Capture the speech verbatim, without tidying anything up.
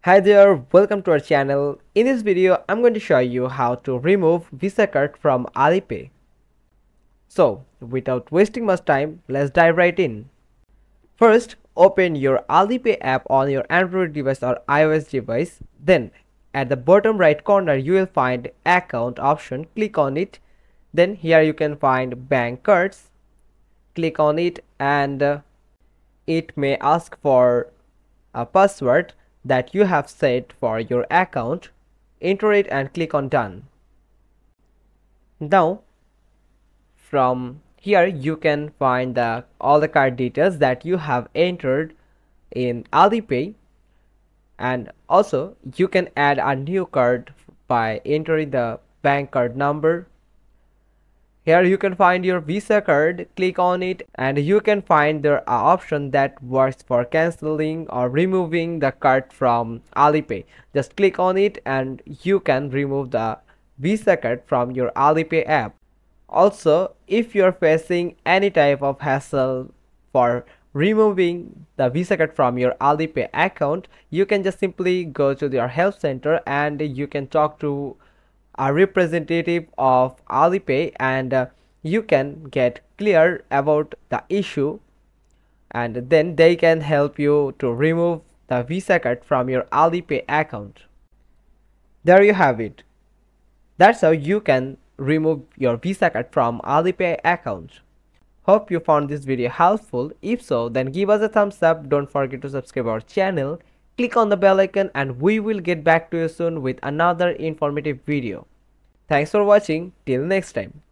Hi there, welcome to our channel. In this video, I'm going to show you how to remove Visa card from Alipay. So, without wasting much time, let's dive right in. First, open your Alipay app on your Android device or iOS device. Then, at the bottom right corner, you will find account option. Click on it. Then here you can find bank cards. Click on it and uh, it may ask for a password that you have set for your account. Enter it and click on done. Now from here you can find the all the card details that you have entered in Alipay, and also you can add a new card by entering the bank card number. Here you can find your Visa card, click on it and you can find there are option that works for cancelling or removing the card from Alipay. Just click on it and you can remove the Visa card from your Alipay app. Also, if you are facing any type of hassle for removing the Visa card from your Alipay account, you can just simply go to your help center and you can talk to a representative of Alipay and uh, you can get clear about the issue, and then they can help you to remove the Visa card from your Alipay account. There you have it. That's how you can remove your Visa card from Alipay account. Hope you found this video helpful. If so, then give us a thumbs up. Don't forget to subscribe our channel. Click on the bell icon and we will get back to you soon with another informative video. Thanks for watching. Till next time.